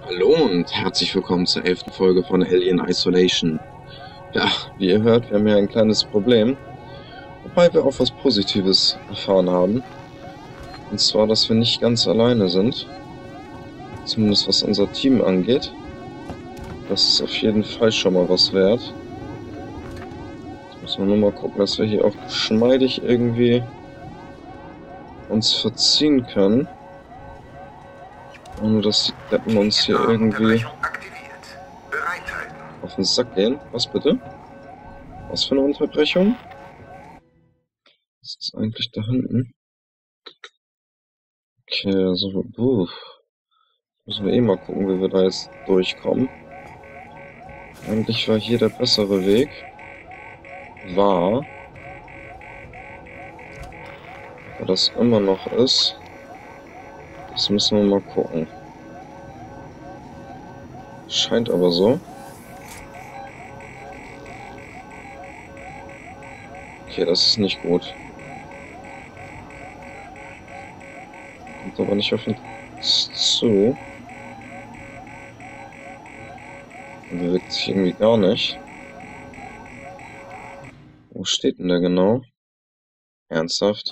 Hallo und herzlich willkommen zur 11. Folge von Alien Isolation. Ja, wie ihr hört, wir haben hier ein kleines Problem, wobei wir auch was Positives erfahren haben. Und zwar, dass wir nicht ganz alleine sind. Zumindest was unser Team angeht. Das ist auf jeden Fall schon mal was wert. Jetzt müssen wir nur mal gucken, dass wir hier auch geschmeidig irgendwie uns verziehen können. Ohne dass die Deppen uns hier irgendwie auf den Sack gehen. Was bitte? Was für eine Unterbrechung? Was ist eigentlich da hinten? Okay, also, müssen wir mal gucken, wie wir da jetzt durchkommen. Eigentlich war hier der bessere Weg. Aber das immer noch ist, das müssen wir mal gucken. Scheint aber so. Okay, das ist nicht gut. Kommt aber nicht auf uns zu. Bewegt sich irgendwie gar nicht. Wo steht denn der genau? Ernsthaft?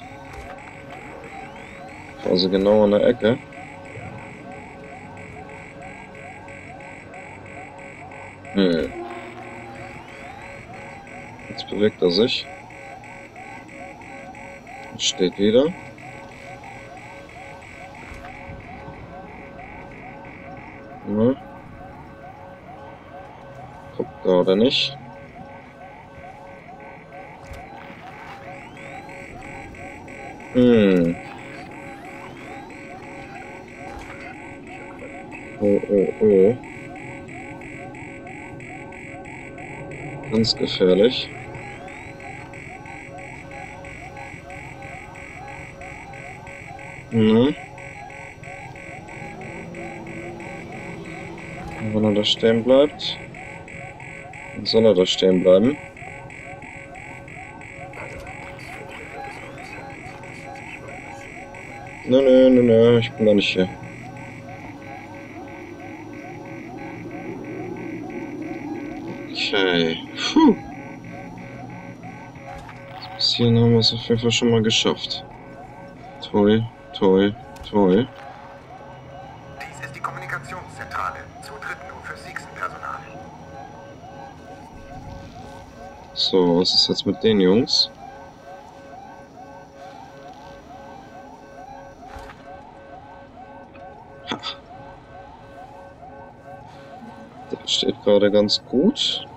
Also genau an der Ecke. Jetzt bewegt er sich. Steht wieder. Ja. Guckt gerade nicht. Oh. Ganz gefährlich. Mhm. Und wenn er da stehen bleibt, dann soll er da stehen bleiben. Nö, ich bin da nicht hier. Okay. Puh. Bis hierhin haben wir es auf jeden Fall schon mal geschafft. Toi. Dies ist die Kommunikationszentrale. Zutritt nur für Sixen-Personal. So, was ist jetzt mit den Jungs? Ha. Der steht gerade ganz gut.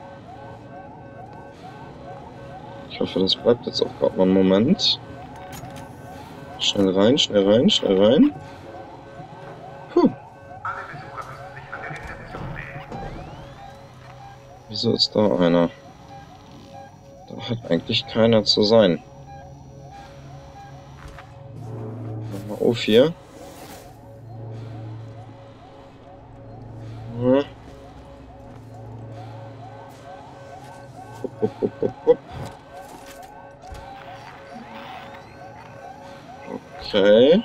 Ich hoffe, das bleibt jetzt auch gerade mal einen Moment. Schnell rein. Puh. Alle Besucher müssen sich an der Rezeption melden. Wieso ist da einer? Da hat eigentlich keiner zu sein. Mal auf hier. Ja. Hopp. Okay.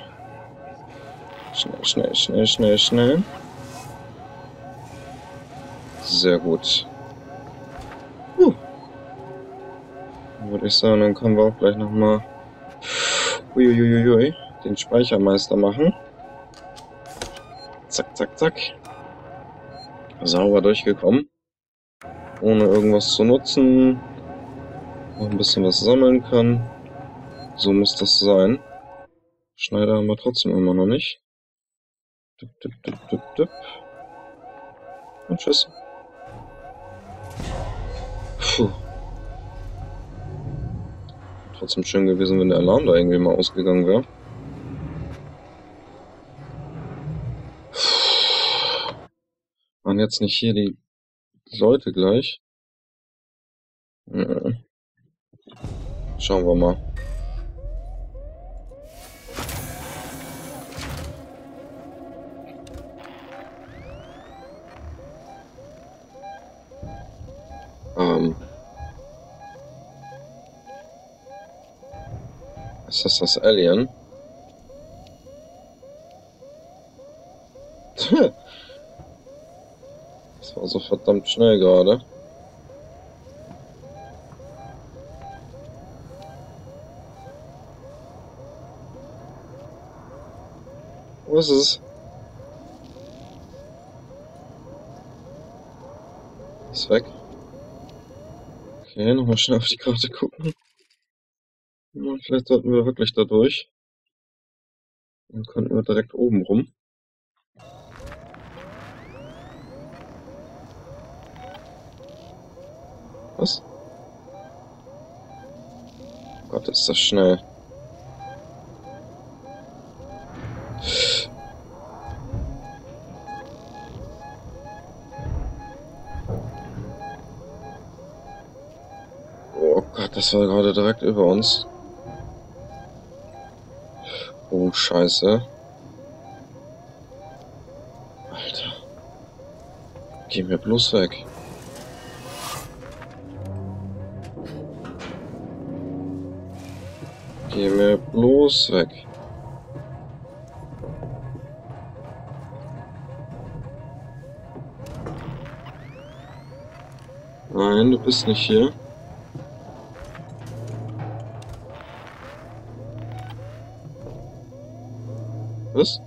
Schnell. Sehr gut. Dann würde ich sagen, dann können wir auch gleich nochmal den Speichermeister machen. Zack. Sauber durchgekommen. Ohne irgendwas zu nutzen. Noch ein bisschen was sammeln kann. So muss das sein. Schneider haben wir trotzdem immer noch nicht. Düpp. Und tschüss. Puh. Trotzdem schön gewesen, wenn der Alarm da irgendwie mal ausgegangen wäre. Waren jetzt nicht hier die Leute gleich? Schauen wir mal. Ist das Alien? Das war so verdammt schnell gerade. Wo ist es? Ist weg. Okay, nochmal schnell auf die Karte gucken. Ja, vielleicht sollten wir wirklich da durch. Dann könnten wir direkt oben rum. Was? Oh Gott, ist das schnell. Oh Gott, das war gerade direkt über uns. Oh, Scheiße. Alter. Geh mir bloß weg. Geh mir bloß weg. Nein, du bist nicht hier. Was?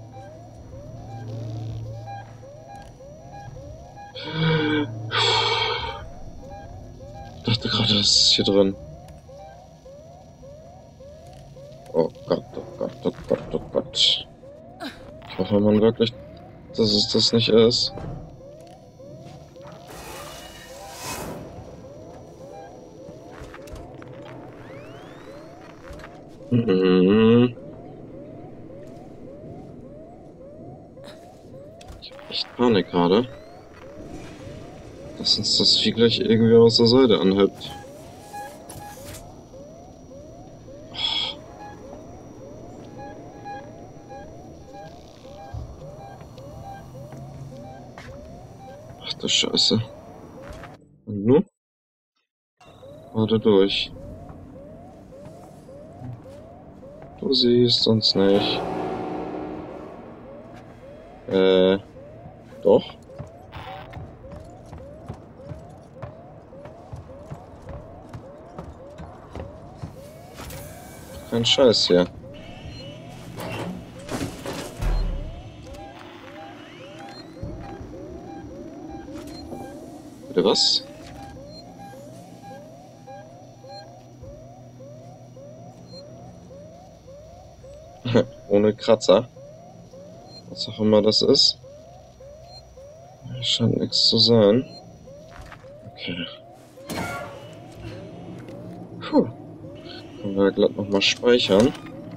Ich dachte gerade, das ist hier drin. Oh Gott, oh Gott, oh Gott, oh Gott. Ich hoffe man wirklich, dass es das nicht ist. Mhm. Ich hab echt Panik gerade. Dass uns das Vieh gleich irgendwie aus der Seite anhebt. Ach du Scheiße. Und nun? Warte durch. Du siehst uns nicht. Doch. Kein Scheiß hier. Bitte was? Ohne Kratzer. Was auch immer das ist. Scheint nichts zu sein. Okay. Puh. Können wir glatt nochmal speichern.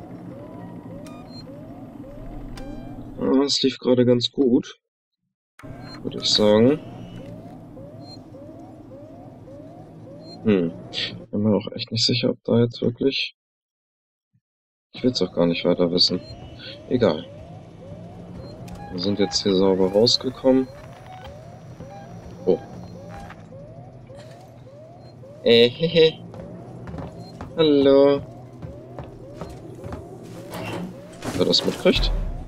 Ja, das lief gerade ganz gut. Würde ich sagen. Bin mir auch echt nicht sicher, ob da jetzt wirklich... Ich will es auch gar nicht weiter wissen. Egal. Wir sind jetzt hier sauber rausgekommen. Oh. Hehe. Hallo. Wer das mitkriegt?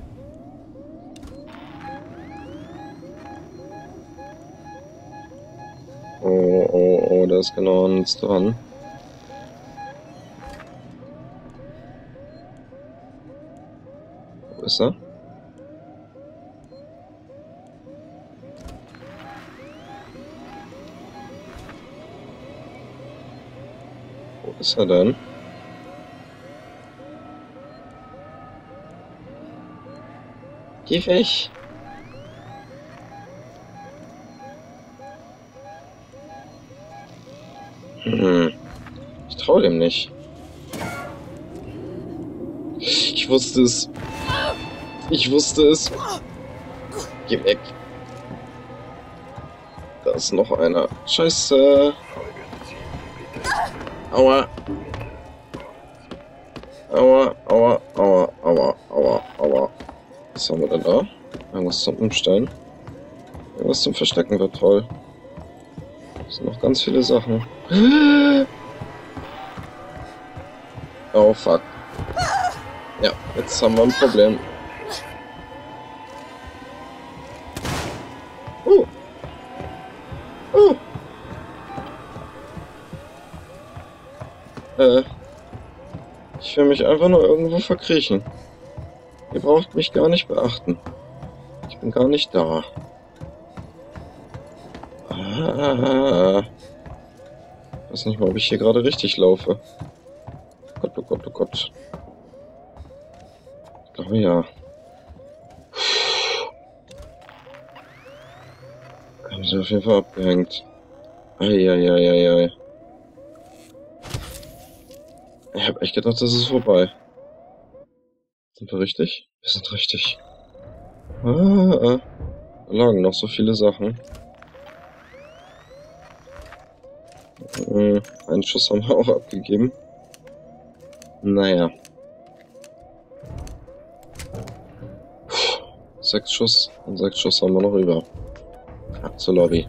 Oh, oh, oh, da ist genau an uns dran. Wo ist er? Wo ist er denn? Geh weg! Ich trau dem nicht. Ich wusste es. Ich wusste es. Geh weg. Da ist noch einer. Scheiße. Aua. Aua, aua, aua, aua, aua, aua. Was haben wir denn da? Irgendwas zum Umstellen. Irgendwas zum Verstecken wird toll. Es sind noch ganz viele Sachen. Oh fuck. Ja, jetzt haben wir ein Problem. Oh! Ich will mich einfach nur irgendwo verkriechen. Ihr braucht mich gar nicht beachten. Ich bin gar nicht da. Ich weiß nicht mal, ob ich hier gerade richtig laufe. Oh Gott, oh Gott, oh Gott. Ich glaube ja. Haben sie auf jeden Fall abgehängt. Eieieiei. Ich habe echt gedacht, das ist vorbei. Sind wir richtig? Wir sind richtig. Da lagen noch so viele Sachen. Einen Schuss haben wir auch abgegeben. Naja. 6 Schuss und 6 Schuss haben wir noch über. Ab zur Lobby.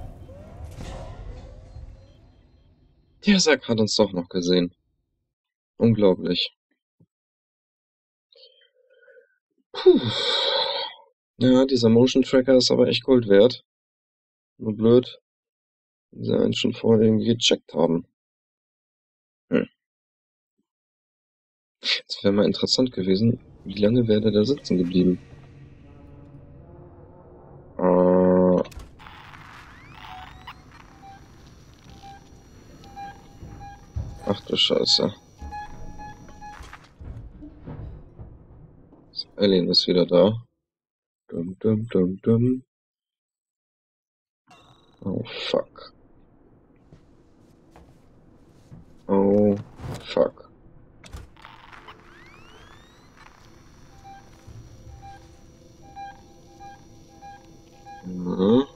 Der Sack hat uns doch noch gesehen. Unglaublich. Puh. Ja, dieser Motion Tracker ist aber echt Gold wert. Nur blöd, wenn sie einen schon vorher irgendwie gecheckt haben. Es wäre mal interessant gewesen, wie lange wäre der da sitzen geblieben? Ach du Scheiße. Das Alien ist wieder da. Dum, dum, dum, dum. Oh fuck. Oh fuck. Na?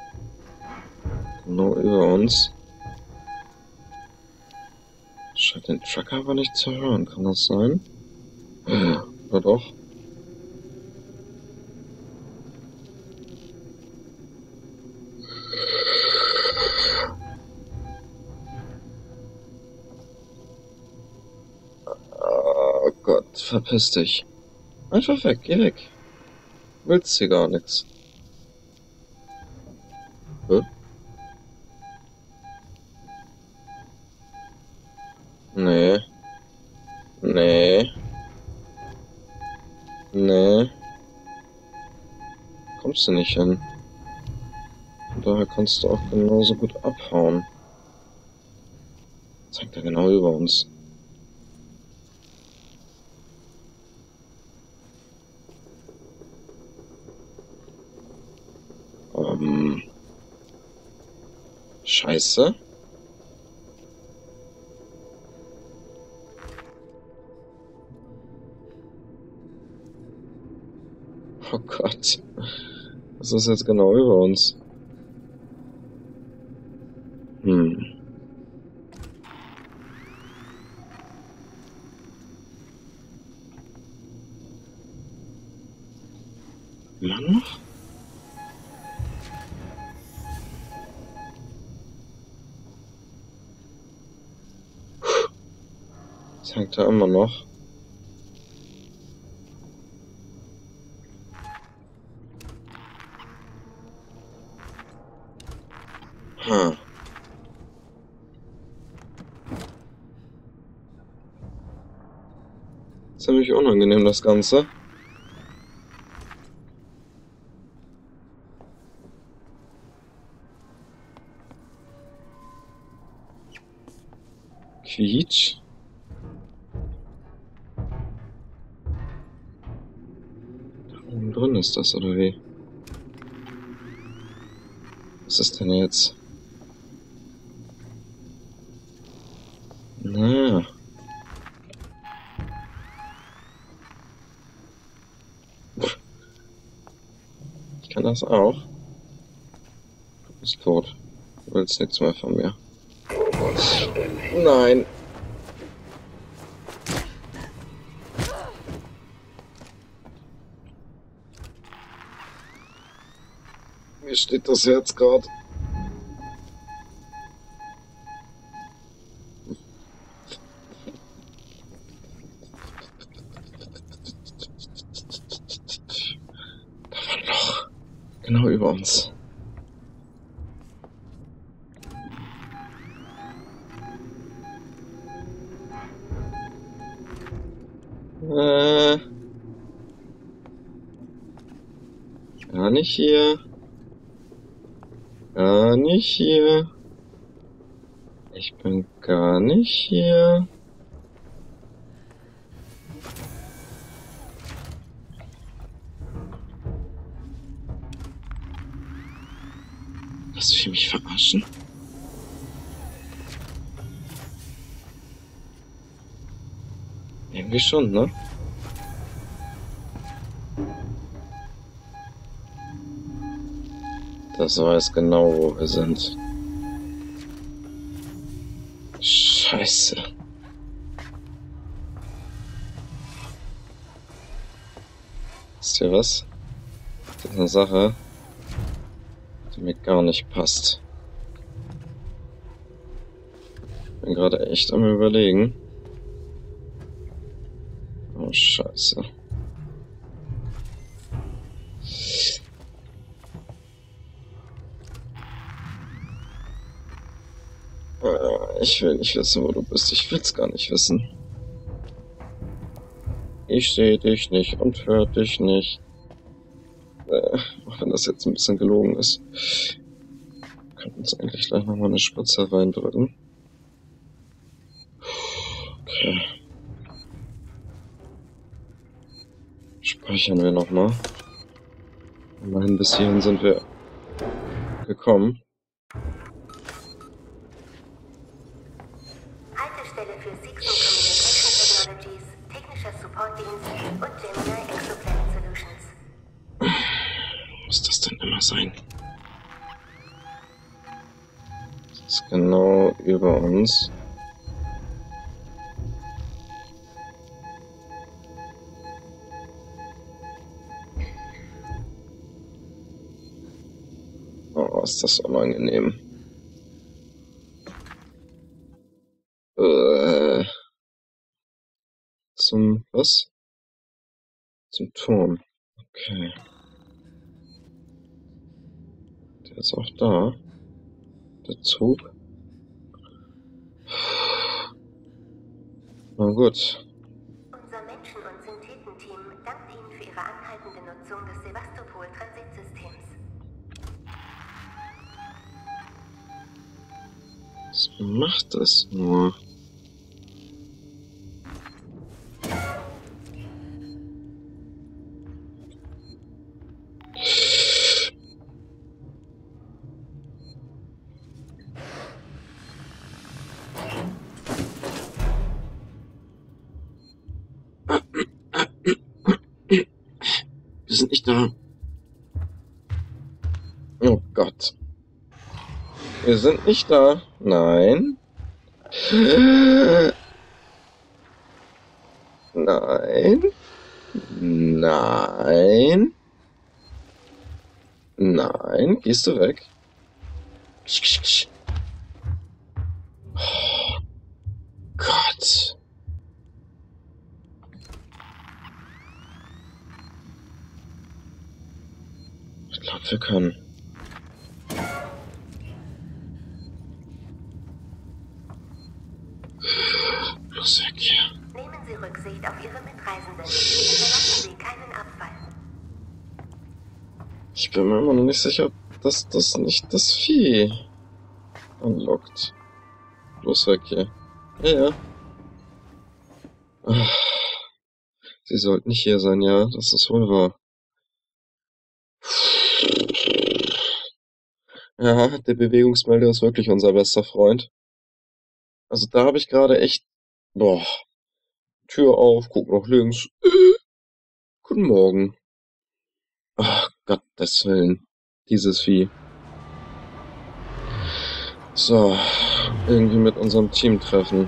Genau über uns. Scheint den Trucker aber nicht zu hören, kann das sein? Oder doch? Oh Gott, verpiss dich. Einfach weg, geh weg. Willst hier gar nichts. Hä? Nee. Nee. Nee. Kommst du nicht hin. Von daher kannst du auch genauso gut abhauen. Zeigt er genau über uns. Scheiße. Oh Gott. Das ist jetzt genau über uns. Immer noch? Das hängt da immer noch. Ziemlich unangenehm, das Ganze. Quietsch. Da oben drin ist das, oder wie? Was ist denn jetzt? Naja. Ich kann das auch. Du bist tot. Du willst nichts mehr von mir. Nein. Mir steht das Herz gerade. Da war ein Loch. Genau über uns. Gar nicht hier. Gar nicht hier. Ich bin gar nicht hier. Lass mich verarschen. Irgendwie schon, ne? Das weiß genau, wo wir sind. Scheiße. Wisst ihr was? Das ist eine Sache, die mir gar nicht passt. Ich bin gerade echt am Überlegen. Oh, Scheiße. Ich will nicht wissen, wo du bist. Ich will's gar nicht wissen. Ich sehe dich nicht und höre dich nicht. Auch wenn das jetzt ein bisschen gelogen ist. Wir könnten uns eigentlich gleich nochmal eine Spritze reindrücken. Okay. Speichern wir nochmal. Immerhin bis hierhin sind wir gekommen. Haltestelle für Seegson Communication Technologies, technischer Supportdienst und Gemini Exoplanet Solutions. Muss das denn immer sein? Das ist genau über uns. Oh, ist das unangenehm. Zum was? Zum Turm. Okay. Der ist auch da. Der Zug. Na gut. Unser Menschen- und Synthetenteam dankt Ihnen für Ihre anhaltende Nutzung des Sevastopol-Transitsystems. Was macht das nur? Wir sind nicht da. Oh Gott. Wir sind nicht da. Nein. Nein. Nein. Nein. Gehst du weg? Oh Gott. Ich glaube, wir können. Los weg hier. Nehmen Sie Rücksicht auf Ihre Mitreisenden. Hinterlassen Sie keinen Abfall. Ich bin mir immer noch nicht sicher, dass das nicht das Vieh anlockt. Los weg hier. Ja, ja. Ach, sie sollten nicht hier sein, ja, das ist wohl wahr. Ja, der Bewegungsmelder ist wirklich unser bester Freund. Also da habe ich gerade echt... Boah. Tür auf, guck nach links. Guten Morgen. Ach, Gottes Willen. Dieses Vieh. So. Irgendwie mit unserem Team treffen.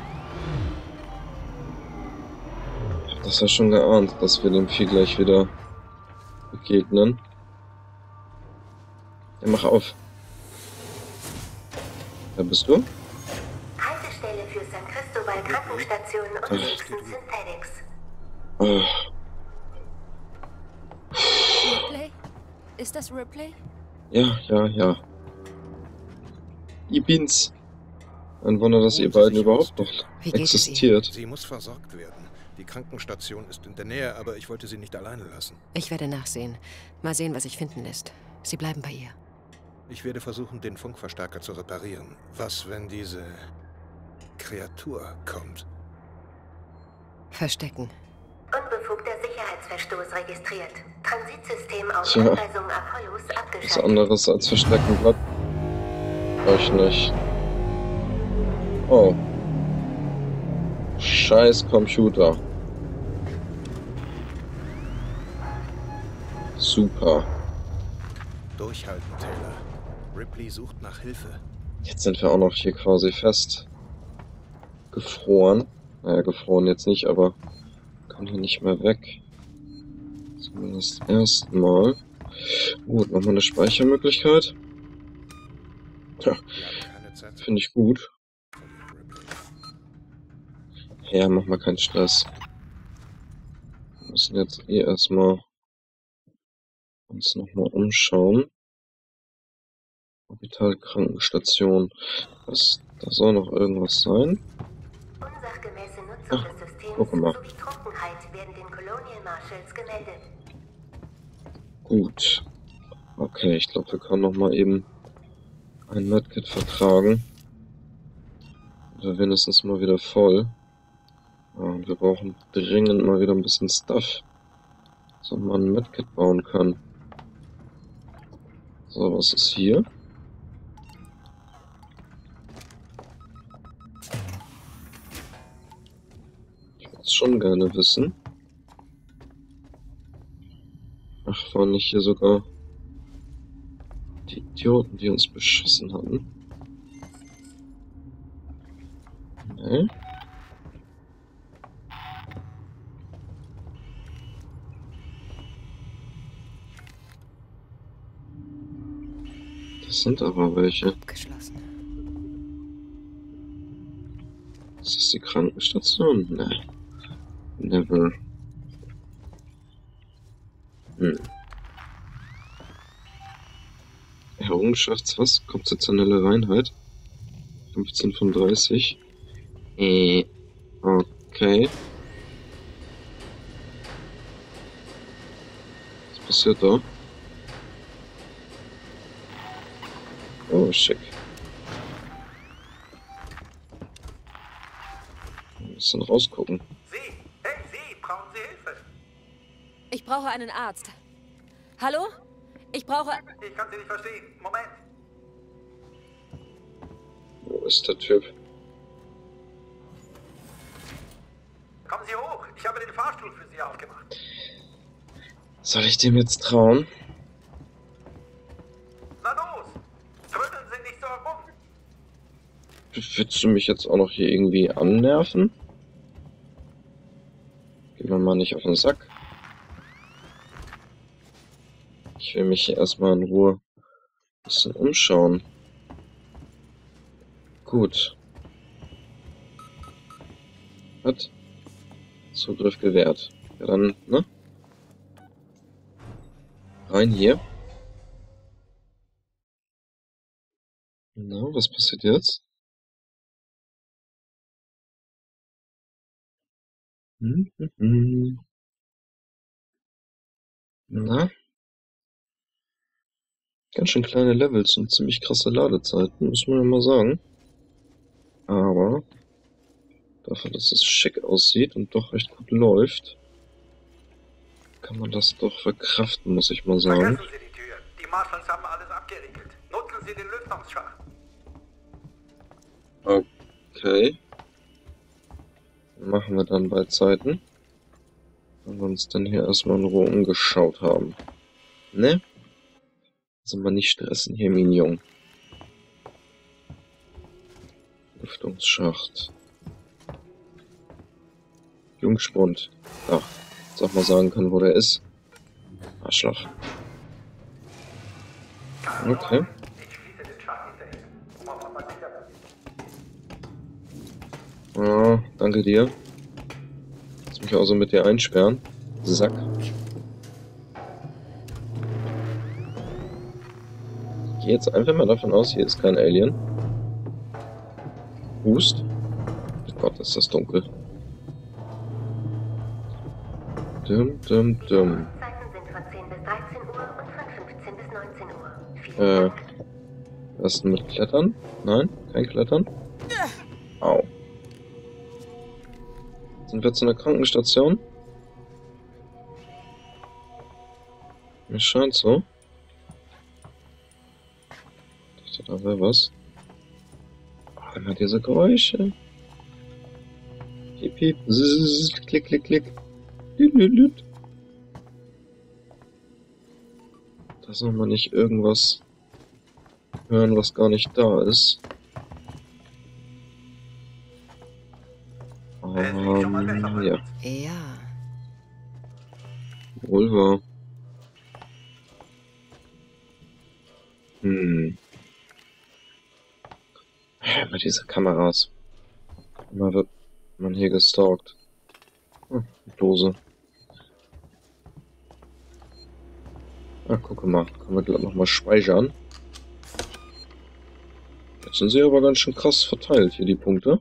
Ich hab das ja schon geahnt, dass wir dem Vieh gleich wieder begegnen. Ja, mach auf. Wer bist du? Haltestelle für San Cristobal Krankenstation und Seegson Synthetics. Ripley? Ist das Ripley? Ja, ja, ja. Ich bin's. Ein Wunder, dass ihr beiden überhaupt noch existiert. Sie muss versorgt werden. Die Krankenstation ist in der Nähe, aber ich wollte sie nicht alleine lassen. Ich werde nachsehen. Mal sehen, was sich finden lässt. Sie bleiben bei ihr. Ich werde versuchen, den Funkverstärker zu reparieren. Was, wenn diese Kreatur kommt? Verstecken. Unbefugter Sicherheitsverstoß registriert. Transitsystem auf Tja. Anweisung Apollos Was abgeschaltet. anderes als verstecken bleibt euch nicht. Oh. Scheiß Computer. Super. Durchhalten, Taylor. Ripley sucht nach Hilfe. Jetzt sind wir auch noch hier quasi fest gefroren. Naja, gefroren jetzt nicht, aber können hier nicht mehr weg. Zumindest erstmal. Gut, nochmal eine Speichermöglichkeit. Ja, Wir haben keine Zeit zu finde ich gut. verlieren, Ripley. Ja, mach mal keinen Stress. Wir müssen jetzt erstmal uns nochmal umschauen. Orbitalkrankenstation. Was? Da soll noch irgendwas sein? Unsachgemäße Nutzung Ach, des Systems guck mal. sowie Trunkenheit werden den Colonial Marshals gemeldet. Gut. Okay, ich glaube, wir können nochmal eben ein Medkit vertragen. Oder wenigstens mal wieder voll. Ja, und wir brauchen dringend mal wieder ein bisschen Stuff. So man ein Medkit bauen kann. So, was ist hier? Ich würde es schon gerne wissen. Ach, waren nicht hier sogar die Idioten, die uns beschossen hatten? Nee. Das sind aber welche. Abgeschlossen. Ist das die Krankenstation? Nee. Never. Errungenschafts was? Konzeptionelle Reinheit. 15 von 30. Okay. Was passiert da? Oh, schick. Wir müssen rausgucken. Sie! Hey, Sie! Brauchen Sie Hilfe? Ich brauche einen Arzt. Hallo? Ich brauche... Ich kann Sie nicht verstehen. Moment. Wo ist der Typ? Kommen Sie hoch. Ich habe den Fahrstuhl für Sie aufgemacht. Soll ich dem jetzt trauen? Na los! Trödeln Sie nicht so herum. Willst du mich jetzt auch noch hier irgendwie annerven? Geh mir mal nicht auf den Sack. Ich will mich hier erstmal in Ruhe ein bisschen umschauen. Gut. Hat Zugriff gewährt. Ja dann, ne? Rein hier. Na, was passiert jetzt? Na? Ganz schön kleine Levels und ziemlich krasse Ladezeiten, muss man ja mal sagen. Aber dafür, dass es schick aussieht und doch recht gut läuft, kann man das doch verkraften, muss ich mal sagen. Vergessen Sie die Tür. Die Marshals haben alles abgeriegelt. Nutzen Sie den Lüftungsschacht. Okay. Machen wir dann bei Zeiten. Wenn wir uns dann hier erstmal in Ruhe umgeschaut haben. Ne? Also mal nicht stressen hier, Minion. Lüftungsschacht. Jungspund. Ach, jetzt auch mal sagen können, wo der ist. Arschloch. Okay. Ich schließe den Schacht hinterher, um auf Nummer sicher zu gehen. Ja, danke dir. Lass mich also mit dir einsperren. Sack. Ich gehe jetzt einfach mal davon aus, hier ist kein Alien. Hust. Oh Gott, ist das dunkel. Dum, dum, dum. Zeiten sind von 10 bis 13 Uhr und von 15 bis 19 Uhr. Vielen Dank. Was denn mit Klettern? Nein, kein Klettern. Au. Sind wir zu einer Krankenstation? Mir scheint so. Ich dachte, da wäre was. Oh, immer diese Geräusche. Piep, piep. Zzz, klick, klick, klick. Lüt, lüt, lüt. Da soll man nicht irgendwas hören, was gar nicht da ist. Ja. Ja. Wohl wahr. Aber diese Kameras. Immer wird man hier gestalkt. Hm, Dose. Ah, guck mal. Können wir gleich nochmal speichern. Jetzt sind sie aber ganz schön krass verteilt hier, die Punkte.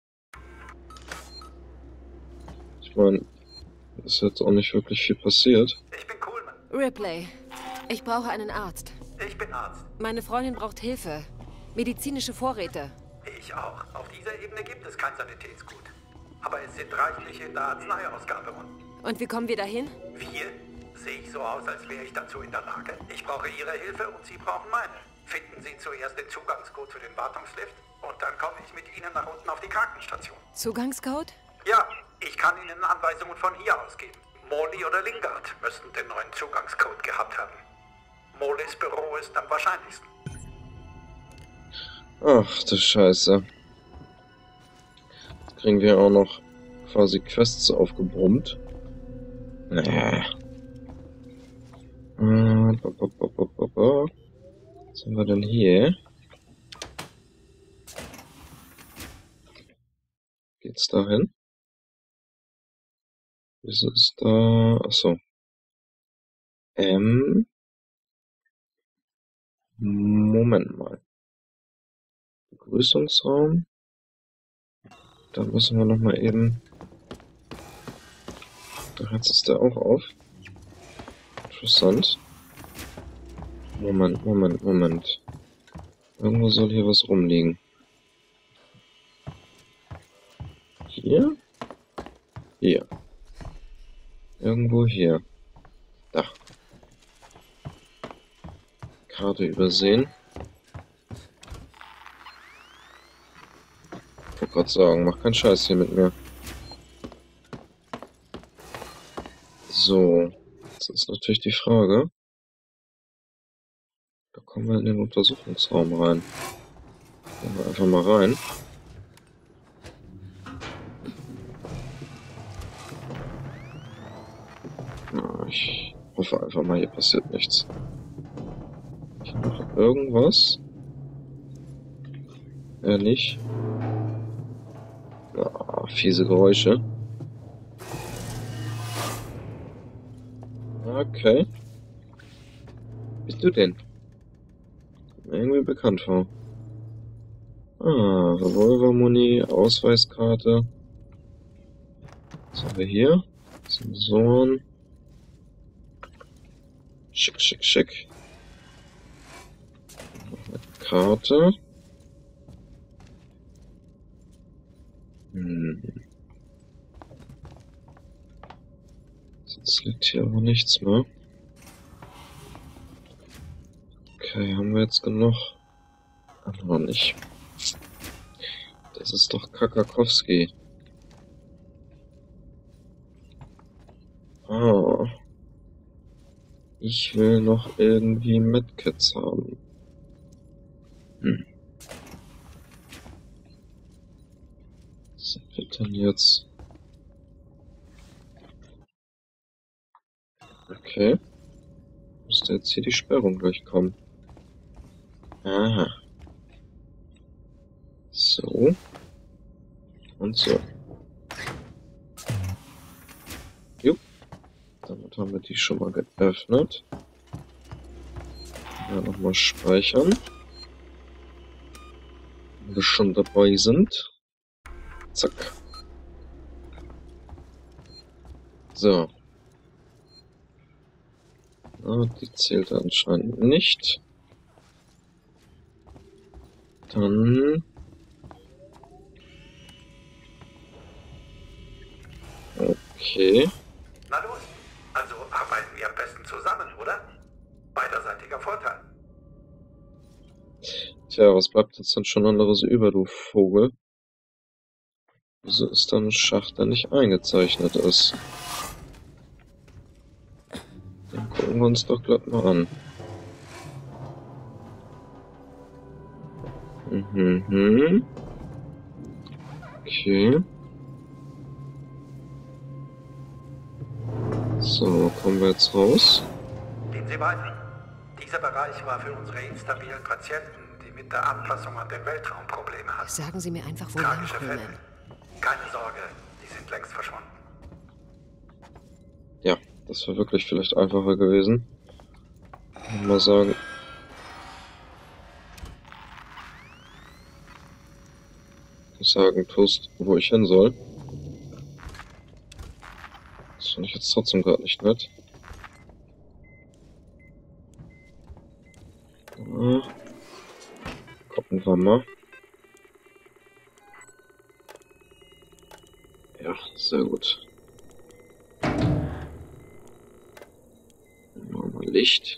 Ich meine, ist jetzt auch nicht wirklich viel passiert. Ich bin Coolman. Ripley, ich brauche einen Arzt. Ich bin Arzt. Meine Freundin braucht Hilfe. Medizinische Vorräte. Ich auch. Auf dieser Ebene gibt es kein Sanitätsgut. Aber es sind reichlich in der Arzneiausgabe unten. Und wie kommen wir dahin? Wir? Sehe ich so aus, als wäre ich dazu in der Lage? Ich brauche Ihre Hilfe und Sie brauchen meine. Finden Sie zuerst den Zugangscode für den Wartungslift und dann komme ich mit Ihnen nach unten auf die Krankenstation. Zugangscode? Ja, ich kann Ihnen Anweisungen von hier aus geben. Morley oder Lingard müssten den neuen Zugangscode gehabt haben. Morleys Büro ist am wahrscheinlichsten. Ach du Scheiße. Jetzt kriegen wir auch noch quasi Quests aufgebrummt. Was haben wir denn hier? Geht's dahin? Wieso ist da... Achso. Moment mal. Begrüßungsraum. Da müssen wir nochmal eben... Da hat es da auch auf. Interessant. Moment. Irgendwo soll hier was rumliegen. Hier? Hier. Irgendwo hier. Da. Karte übersehen. Ich wollte gerade sagen, mach keinen Scheiß hier mit mir. So. Jetzt ist natürlich die Frage. Da kommen wir in den Untersuchungsraum rein. Gehen wir einfach mal rein. Na, ich hoffe einfach mal, hier passiert nichts. Hier noch irgendwas? Ehrlich? Ah, fiese Geräusche. Okay. Bist du denn? Irgendwie bekannt vor. Ah, Revolvermuni, Ausweiskarte. Was haben wir hier? Sensoren. Schick. Noch eine Karte. Sonst liegt hier aber nichts mehr. Okay, haben wir jetzt genug? Ach, noch nicht. Das ist doch Kakakowski. Ah. Ich will noch irgendwie Medkits haben. Was wird denn jetzt? Okay. Müsste jetzt hier die Sperrung durchkommen. Aha. So. Und so. Jupp. Damit haben wir die schon mal geöffnet. Ja, nochmal speichern. Wenn wir schon dabei sind. Zack. So. Ah, die zählt anscheinend nicht. Dann... Okay. Na los, also arbeiten wir am besten zusammen, oder? Beiderseitiger Vorteil. Tja, was bleibt jetzt denn schon anderes über, du Vogel? Wieso ist da ein Schacht, der nicht eingezeichnet ist? Den gucken wir uns doch glatt mal an. Mhm. Okay. So, wo kommen wir jetzt raus? Gehen Sie weiter. Dieser Bereich war für unsere instabilen Patienten, die mit der Anpassung an den Weltraum Probleme hatten. Sagen Sie mir einfach, wo wir Tragische Fälle. hinkommen. Keine Sorge, die sind längst verschwunden. Ja, das wäre wirklich vielleicht einfacher gewesen. Mal sagen. Sagen tust, wo ich hin soll. Das finde ich jetzt trotzdem gerade nicht nett. Gucken wir mal. Ja, sehr gut. Machen wir mal Licht.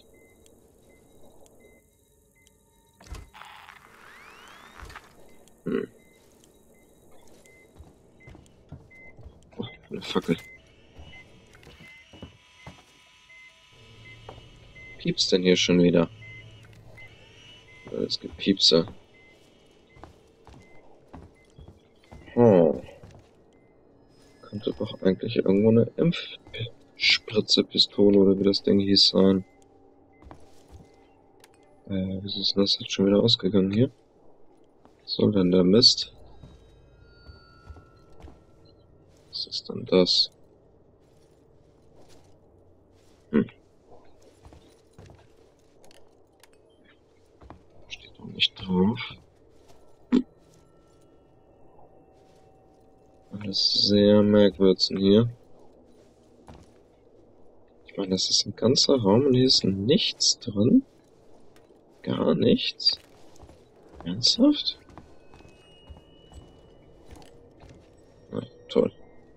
Oh, eine Fackel. Piepst denn hier schon wieder? Es gibt Piepse. Oh. Könnte doch eigentlich irgendwo eine Impfspritze-Pistole oder wie das Ding hieß sein. Wieso ist das jetzt schon wieder ausgegangen hier? Was soll denn der Mist? Was ist denn das? Steht doch nicht drauf. Alles sehr merkwürdig hier. Ich meine, das ist ein ganzer Raum und hier ist nichts drin. Gar nichts. Ernsthaft? Na, toll.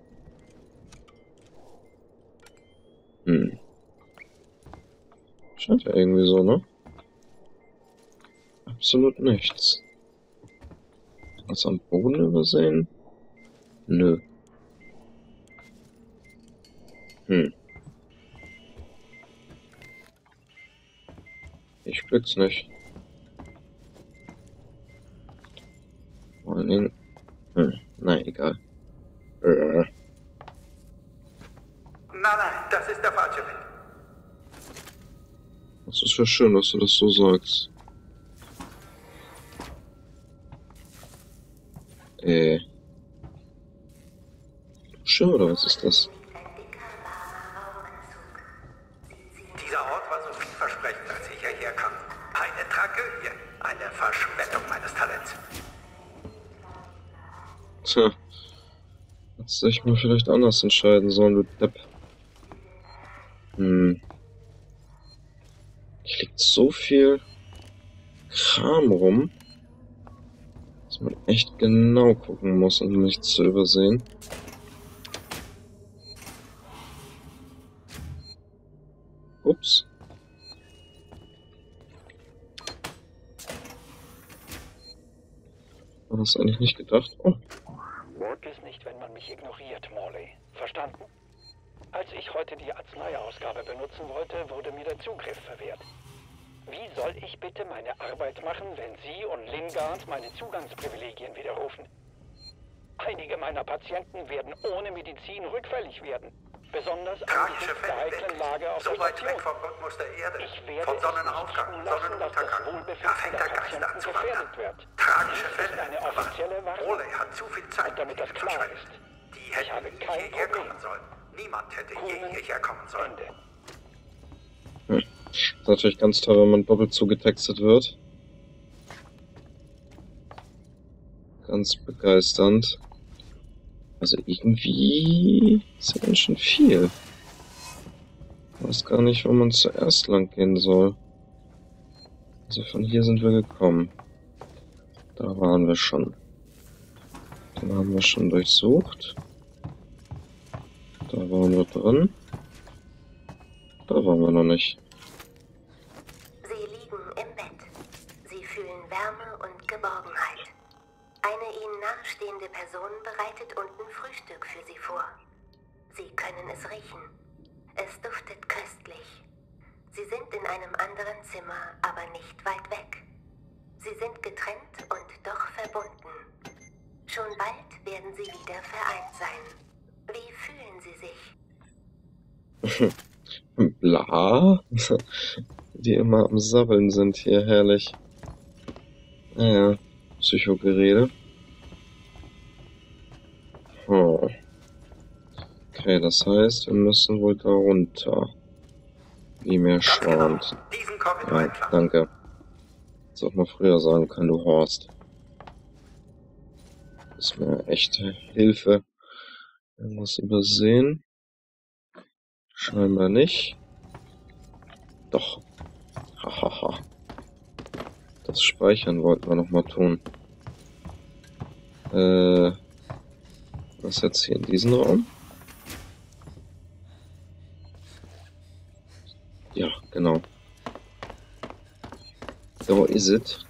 Scheint ja irgendwie so, ne? Absolut nichts. Was am Boden übersehen? Nö. Ich blick's nicht. Vor allen Dingen... Nein, egal. Nein, das ist der falsche Weg. Das ist ja schön, dass du das so sagst. Dusche oder was ist das? Dieser Ort war so vielversprechend, als ich hierher kam. Eine Tragödie, eine Verschwendung meines Talents. Tja. Hättest dich mal vielleicht anders entscheiden sollen, du Depp. Hier liegt so viel Kram rum, dass man echt genau gucken muss, um nichts zu übersehen. Ups. War das eigentlich nicht gedacht? Oh. Work ist nicht, wenn man mich ignoriert, Morley. Verstanden? Als ich heute die Arzneiausgabe benutzen wollte, wurde mir der Zugriff verwehrt. Wie soll ich bitte meine Arbeit machen, wenn Sie und Lingard meine Zugangsprivilegien widerrufen? Einige meiner Patienten werden ohne Medizin rückfällig werden. Besonders Tragische angesichts der heiklen Lage auf so der weit weg Station. vom Rhythmus der Erde. Ich werde Vom es Sonnenaufgang, nicht zulassen, dass das Sonnenuntergang. Da Wohlbefinden fängt der der Geist an Patienten zu gefährdet wandern. wird. Tragische Dies ist Fälle. eine offizielle Warnung. Ole hat zu viel Zeit Und damit mit das ihnen klar verschwendet. ist, Die ich habe hätten nie kein hierher Problem. kommen sollen. Niemand hätte je Kuhn, hierher kommen sollen. Ende. Ist natürlich ganz toll, wenn man doppelt zugetextet wird. Ganz begeisternd. Also irgendwie ist ja ganz schön viel. weiß gar nicht, wo man zuerst lang gehen soll. Also von hier sind wir gekommen. Da waren wir schon. Den haben wir schon durchsucht. Da waren wir drin. Da waren wir noch nicht. Sie liegen im Bett. Sie fühlen Wärme und Geborgenheit. Eine ihnen nahestehende Person bereitet unten Frühstück für sie vor. Sie können es riechen. Es duftet köstlich. Sie sind in einem anderen Zimmer, aber nicht weit weg. Sie sind getrennt und doch verbunden. Schon bald werden sie wieder vereint sein. Wie fühlen sie sich? Bla. Die immer am Sabbeln sind hier, herrlich. Naja, Psychogerede. Oh. Okay, das heißt, wir müssen wohl da runter. Wie mir schwant. Diesen Korridor Ja, entlang. danke. Hättest auch mal früher sagen können, du Horst. Das ist mir echte Hilfe. Irgendwas übersehen? Scheinbar nicht. Doch. Hahaha. Das Speichern wollten wir noch mal tun. Was jetzt hier in diesem Raum? Ja, genau. So ist es.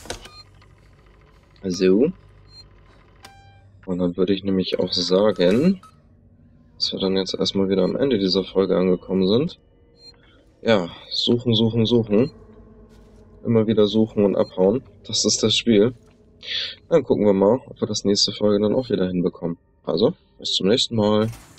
So. Und dann würde ich nämlich auch sagen, dass wir dann jetzt erstmal wieder am Ende dieser Folge angekommen sind. Ja, suchen, suchen, suchen. Immer wieder suchen und abhauen. Das ist das Spiel. Dann gucken wir mal, ob wir das nächste Folge dann auch wieder hinbekommen. Also, bis zum nächsten Mal.